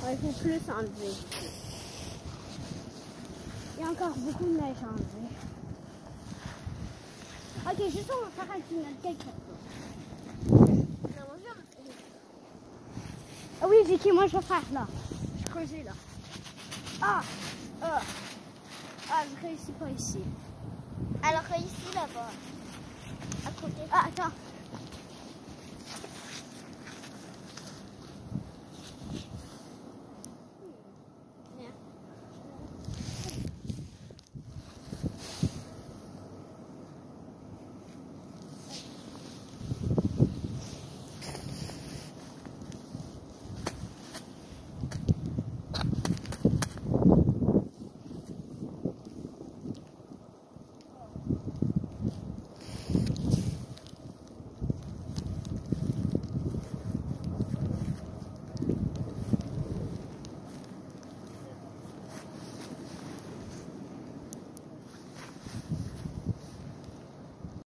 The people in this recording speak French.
Ouais, il faut plus enlever. Il y a encore beaucoup de neige à enlever. Ok, juste on va faire un petit note quelque chose. Ah oui, Vicky, moi je vais faire là. Je creusais là. Ah, je réussis pas ici. Alors que ici, là-bas, à côté. Ah, attends.